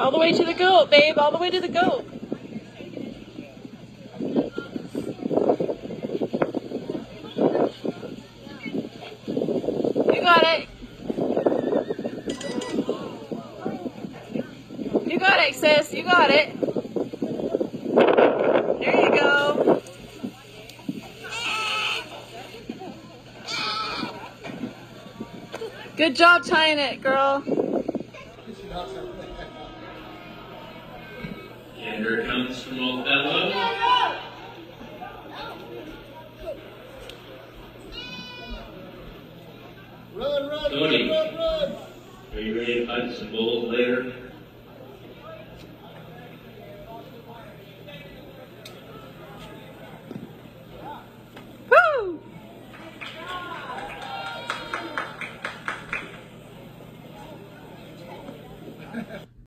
All the way to the goat, babe. All the way to the goat. You got it. You got it, sis. You got it. There you go. Good job tying it, girl. And here it comes from Old Bedlam. Run, Cody, run. are you ready to fight some bulls later? Woo!